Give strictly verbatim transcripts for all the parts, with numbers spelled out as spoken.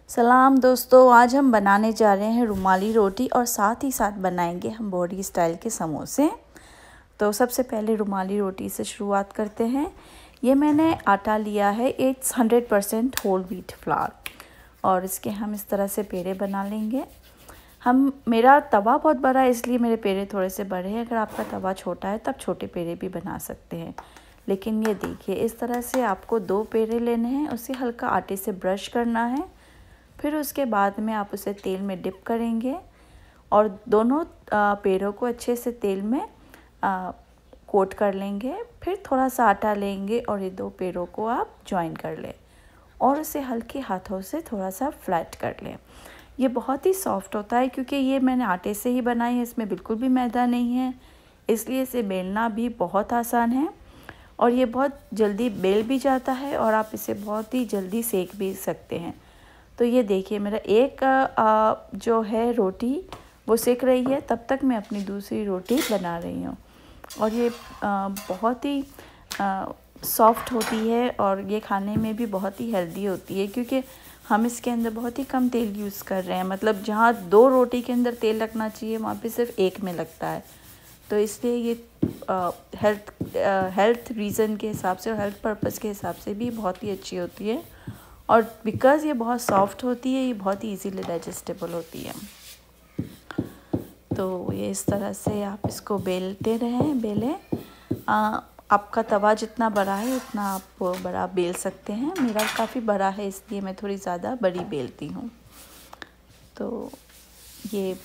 सलाम दोस्तों, आज हम बनाने जा रहे हैं रुमाली रोटी और साथ ही साथ बनाएंगे हम बोरी स्टाइल के समोसे। तो सबसे पहले रुमाली रोटी से शुरुआत करते हैं। ये मैंने आटा लिया है eight hundred percent whole wheat flour और इसके हम इस तरह से पेड़े बना लेंगे। हम मेरा तवा बहुत बड़ा है इसलिए मेरे पेड़े थोड़े से बड़े हैं। अगर आपका तवा छोटा है तब छोटे पेड़े भी बना सकते हैं। लेकिन ये देखिए, इस तरह से आपको दो पेड़े लेने हैं, उसे हल्का आटे से ब्रश करना है। फिर उसके बाद में आप उसे तेल में डिप करेंगे और दोनों पेड़ों को अच्छे से तेल में आ, कोट कर लेंगे। फिर थोड़ा सा आटा लेंगे और ये दो पेड़ों को आप जॉइन कर लें और उसे हल्के हाथों से थोड़ा सा फ्लैट कर लें। ये बहुत ही सॉफ्ट होता है क्योंकि ये मैंने आटे से ही बनाई है, इसमें बिल्कुल भी मैदा नहीं है, इसलिए इसे बेलना भी बहुत आसान है और ये बहुत जल्दी बेल भी जाता है और आप इसे बहुत ही जल्दी सेक भी सकते हैं। तो ये देखिए, मेरा एक आ, जो है रोटी वो सेक रही है, तब तक मैं अपनी दूसरी रोटी बना रही हूँ। और ये आ, बहुत ही सॉफ्ट होती है और ये खाने में भी बहुत ही हेल्दी होती है क्योंकि हम इसके अंदर बहुत ही कम तेल यूज़ कर रहे हैं। मतलब जहाँ दो रोटी के अंदर तेल लगना चाहिए वहाँ पे सिर्फ एक में लगता है। तो इसलिए ये हेल्थ हेल्थ रीज़न के हिसाब से और हेल्थ पर्पज़ के हिसाब से भी बहुत ही अच्छी होती है। और बिकॉज़ ये बहुत सॉफ्ट होती है, ये बहुत ही इजीली डाइजेस्टेबल होती है। तो ये इस तरह से आप इसको बेलते रहें बेलें। आपका तवा जितना बड़ा है उतना आप बड़ा बेल सकते हैं। मेरा काफ़ी बड़ा है इसलिए मैं थोड़ी ज़्यादा बड़ी बेलती हूँ। तो ये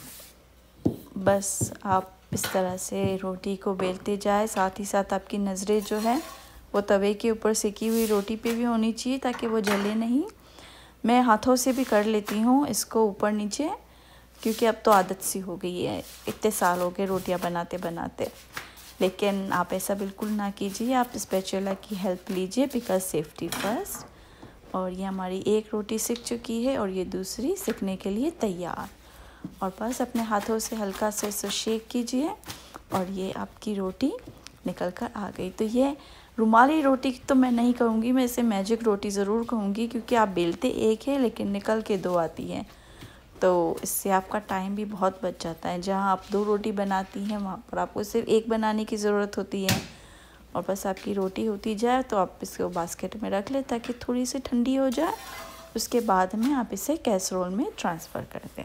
बस आप इस तरह से रोटी को बेलते जाए, साथ ही साथ आपकी नज़रें जो है वो तवे के ऊपर सेकी हुई रोटी पे भी होनी चाहिए ताकि वो जले नहीं। मैं हाथों से भी कर लेती हूँ इसको ऊपर नीचे क्योंकि अब तो आदत सी हो गई है, इतने साल हो गए रोटियाँ बनाते बनाते। लेकिन आप ऐसा बिल्कुल ना कीजिए, आप स्पैचुला की हेल्प लीजिए बिकॉज सेफ्टी फर्स्ट। और ये हमारी एक रोटी सिक चुकी है और ये दूसरी सिकने के लिए तैयार। और बस अपने हाथों से हल्का से इसे शेक कीजिए और ये आपकी रोटी निकल कर आ गई। तो ये रुमाली रोटी तो मैं नहीं कहूँगी, मैं इसे मैजिक रोटी ज़रूर कहूँगी क्योंकि आप बेलते एक है लेकिन निकल के दो आती हैं। तो इससे आपका टाइम भी बहुत बच जाता है। जहाँ आप दो रोटी बनाती हैं वहाँ पर आपको सिर्फ एक बनाने की ज़रूरत होती है और बस आपकी रोटी होती जाए तो आप इसको बास्केट में रख लें ताकि थोड़ी सी ठंडी हो जाए। उसके बाद में आप इसे कैसरोल में ट्रांसफ़र कर दें।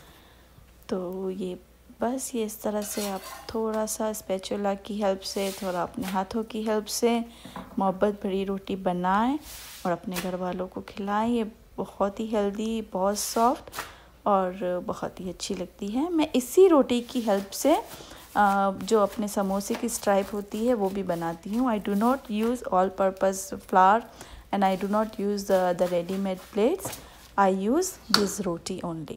तो ये बस ये इस तरह से आप थोड़ा सा स्पैचुला की हेल्प से, थोड़ा अपने हाथों की हेल्प से मोहब्बत भरी रोटी बनाएं और अपने घर वालों को खिलाएं। ये बहुत ही हेल्दी, बहुत सॉफ्ट और बहुत ही अच्छी लगती है। मैं इसी रोटी की हेल्प से जो अपने समोसे की स्ट्राइप होती है वो भी बनाती हूँ। I do not use all purpose flour and I do not use the readymade plates, I use this roti only.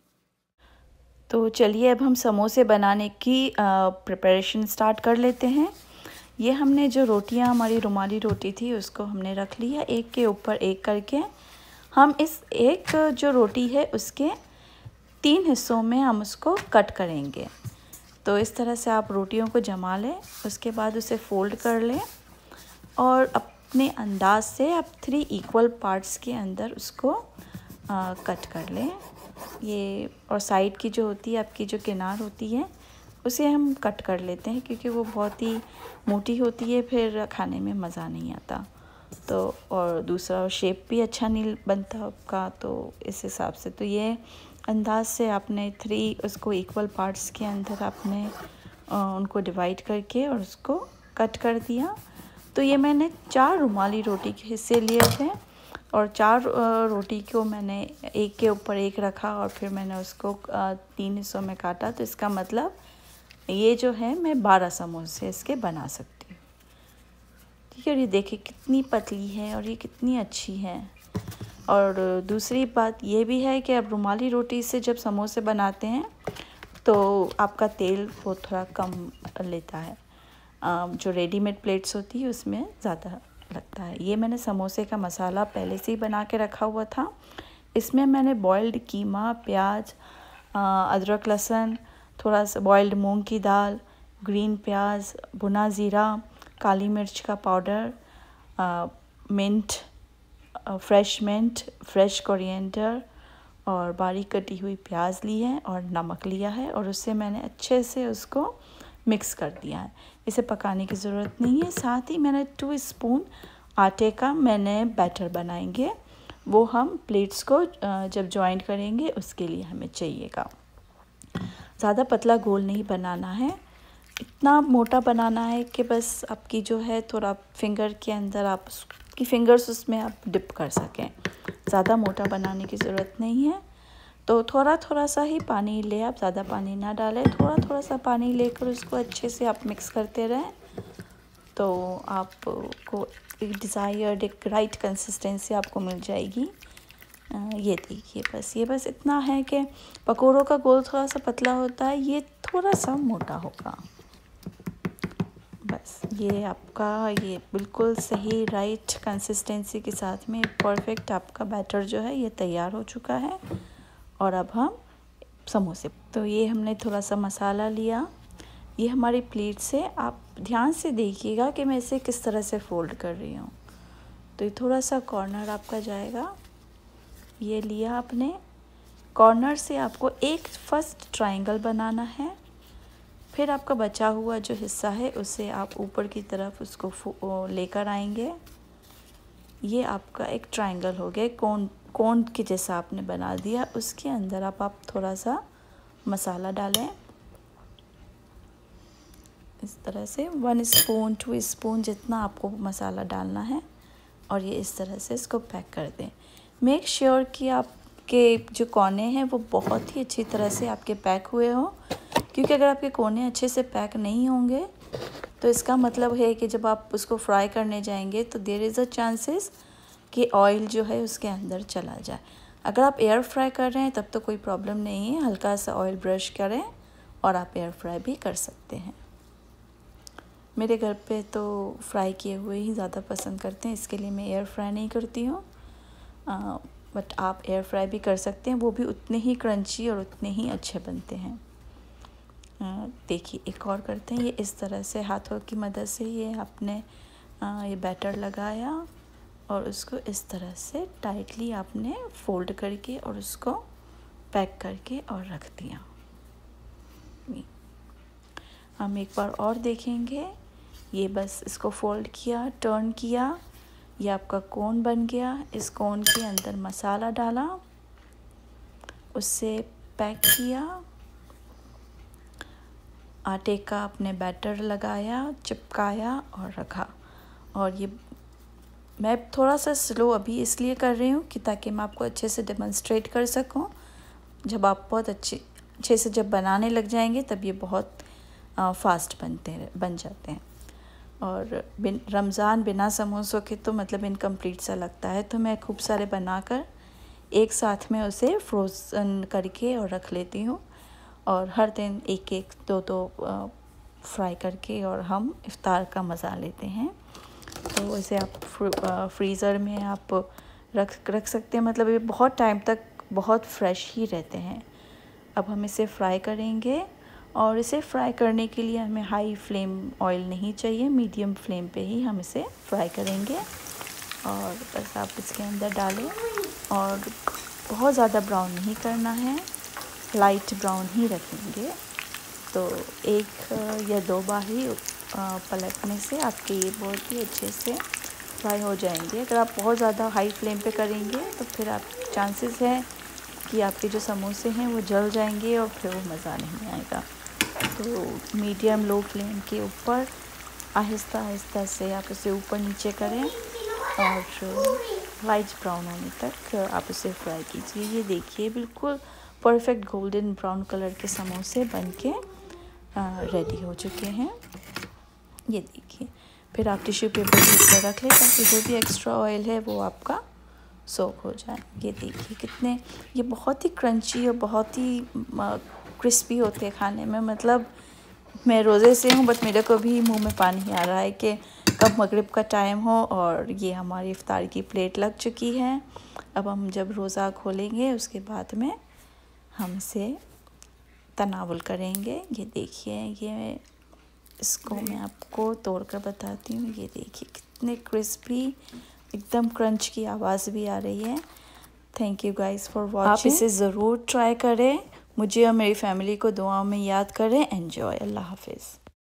तो चलिए अब हम समोसे बनाने की प्रिपरेशन स्टार्ट कर लेते हैं। ये हमने जो रोटियां, हमारी रुमाली रोटी थी उसको हमने रख लिया एक के ऊपर एक करके। हम इस एक जो रोटी है उसके तीन हिस्सों में हम उसको कट करेंगे। तो इस तरह से आप रोटियों को जमा लें, उसके बाद उसे फोल्ड कर लें और अपने अंदाज से आप थ्री इक्वल पार्ट्स के अंदर उसको आ, कट कर लें। ये और साइड की जो होती है, आपकी जो किनार होती है उसे हम कट कर लेते हैं क्योंकि वो बहुत ही मोटी होती है, फिर खाने में मज़ा नहीं आता। तो और दूसरा शेप भी अच्छा नहीं बनता आपका, तो इस हिसाब से तो ये अंदाज से आपने थ्री उसको इक्वल पार्ट्स के अंदर आपने उनको डिवाइड करके और उसको कट कर दिया। तो ये मैंने चार रुमाली रोटी के हिस्से लिए थे और चार रोटी को मैंने एक के ऊपर एक रखा और फिर मैंने उसको तीन हिस्सों में काटा। तो इसका मतलब ये जो है मैं बारह समोसे इसके बना सकती हूँ। ठीक है, ये देखिए कितनी पतली है और ये कितनी अच्छी है। और दूसरी बात ये भी है कि आप रुमाली रोटी से जब समोसे बनाते हैं तो आपका तेल वो थोड़ा कम लेता है। जो रेडीमेड प्लेट्स होती है उसमें ज़्यादा लगता है। ये मैंने समोसे का मसाला पहले से ही बना के रखा हुआ था। इसमें मैंने बॉइल्ड कीमा, प्याज, अदरक, लहसुन, थोड़ा सा बॉइल्ड मूंग की दाल, ग्रीन प्याज, भुना ज़ीरा, काली मिर्च का पाउडर, mint, fresh mint, fresh coriander और बारीक कटी हुई प्याज ली है और नमक लिया है और उससे मैंने अच्छे से उसको मिक्स कर दिया है। इसे पकाने की ज़रूरत नहीं है। साथ ही मैंने टू स्पून आटे का मैंने बैटर बनाएंगे, वो हम प्लेट्स को जब जॉइंट करेंगे उसके लिए हमें चाहिएगा। ज़्यादा पतला गोल नहीं बनाना है, इतना मोटा बनाना है कि बस आपकी जो है थोड़ा फिंगर के अंदर आप की फिंगर्स उसमें आप डिप कर सकें। ज़्यादा मोटा बनाने की ज़रूरत नहीं है। तो थोड़ा थोड़ा सा ही पानी ले, आप ज़्यादा पानी ना डालें, थोड़ा थोड़ा सा पानी लेकर उसको अच्छे से आप मिक्स करते रहें तो आपको एक डिज़ायर्ड एक राइट कंसिस्टेंसी आपको मिल जाएगी। ये देखिए, बस ये बस इतना है कि पकौड़ों का गोल थोड़ा सा पतला होता है, ये थोड़ा सा मोटा होगा। बस ये आपका ये बिल्कुल सही राइट कंसिस्टेंसी के साथ में परफेक्ट आपका बैटर जो है ये तैयार हो चुका है। और अब हम समोसे, तो ये हमने थोड़ा सा मसाला लिया, ये हमारी प्लेट से आप ध्यान से देखिएगा कि मैं इसे किस तरह से फोल्ड कर रही हूँ। तो ये थोड़ा सा कॉर्नर आपका जाएगा, ये लिया आपने, कॉर्नर से आपको एक फर्स्ट ट्रायंगल बनाना है। फिर आपका बचा हुआ जो हिस्सा है उसे आप ऊपर की तरफ उसको लेकर आएंगे। ये आपका एक ट्रायंगल हो गया, कोन कोन के जैसा आपने बना दिया। उसके अंदर आप आप थोड़ा सा मसाला डालें, इस तरह से वन स्पून टू स्पून जितना आपको मसाला डालना है और ये इस तरह से इसको पैक कर दें। मेक श्योर कि आपके जो कोने हैं वो बहुत ही अच्छी तरह से आपके पैक हुए हों, क्योंकि अगर आपके कोने अच्छे से पैक नहीं होंगे तो इसका मतलब है कि जब आप उसको फ्राई करने जाएंगे तो देयर इज़ अ चांसेस कि ऑयल जो है उसके अंदर चला जाए। अगर आप एयर फ्राई कर रहे हैं तब तो कोई प्रॉब्लम नहीं है, हल्का सा ऑयल ब्रश करें और आप एयर फ्राई भी कर सकते हैं। मेरे घर पे तो फ्राई किए हुए ही ज़्यादा पसंद करते हैं, इसके लिए मैं एयर फ्राई नहीं करती हूँ, बट आप एयर फ्राई भी कर सकते हैं, वो भी उतने ही क्रंची और उतने ही अच्छे बनते हैं। देखिए एक और करते हैं, ये इस तरह से हाथों की मदद से ये आपने आ, ये बैटर लगाया और उसको इस तरह से टाइटली आपने फोल्ड करके और उसको पैक करके और रख दिया। हम एक बार और देखेंगे, ये बस इसको फोल्ड किया, टर्न किया, ये आपका कोन बन गया। इस कोन के अंदर मसाला डाला, उससे पैक किया, आटे का अपने बैटर लगाया, चिपकाया और रखा। और ये मैं थोड़ा सा स्लो अभी इसलिए कर रही हूँ कि ताकि मैं आपको अच्छे से डेमोन्स्ट्रेट कर सकूँ। जब आप बहुत अच्छे अच्छे से जब बनाने लग जाएंगे तब ये बहुत फास्ट बनते हैं बन जाते हैं। और बिन रमज़ान बिना समोसों के तो मतलब इनकम्प्लीट सा लगता है, तो मैं खूब सारे बनाकर एक साथ में उसे फ्रोज़न करके और रख लेती हूँ और हर दिन एक एक दो दो फ्राई करके और हम इफ्तार का मज़ा लेते हैं। तो इसे आप फ्रीज़र में आप रख रख सकते हैं, मतलब ये बहुत टाइम तक बहुत फ्रेश ही रहते हैं। अब हम इसे फ्राई करेंगे और इसे फ्राई करने के लिए हमें हाई फ्लेम ऑयल नहीं चाहिए, मीडियम फ्लेम पे ही हम इसे फ्राई करेंगे। और बस आप इसके अंदर डालें और बहुत ज़्यादा ब्राउन नहीं करना है, लाइट ब्राउन ही रखेंगे। तो एक या दो बार ही पलटने से आपके ये बहुत ही अच्छे से फ्राई हो जाएंगे। अगर आप बहुत ज़्यादा हाई फ्लेम पे करेंगे तो फिर आप चांसेस है कि आपके जो समोसे हैं वो जल जाएंगे और फिर वो मज़ा नहीं आएगा। तो मीडियम लो फ्लेम के ऊपर आहिस्ता आहिस्ता से आप इसे ऊपर नीचे करें और लाइट ब्राउन होने तक आप इसे फ्राई कीजिए। ये देखिए बिल्कुल परफेक्ट गोल्डन ब्राउन कलर के समोसे बनके रेडी हो चुके हैं। ये देखिए, फिर आप टिश्यू पेपर के ऊपर रख लें ताकि जो भी एक्स्ट्रा ऑयल है वो आपका सोक हो जाए। ये देखिए कितने ये बहुत ही क्रंची और बहुत ही क्रिस्पी होते हैं खाने में। मतलब मैं रोज़े से हूँ बट मेरे को भी मुंह में पानी आ रहा है कि कब मगरिब का टाइम हो और ये हमारी इफ्तार की प्लेट लग चुकी है। अब हम जब रोज़ा खोलेंगे उसके बाद में हम इसे तनावुल करेंगे। ये देखिए, ये इसको मैं आपको तोड़ कर बताती हूँ। ये देखिए कितने क्रिस्पी, एकदम क्रंच की आवाज़ भी आ रही है। Thank you guys for watching. आप इसे ज़रूर ट्राई करें, मुझे और मेरी फैमिली को दुआओं में याद करें। एन्जॉय। अल्लाह हाफिज़।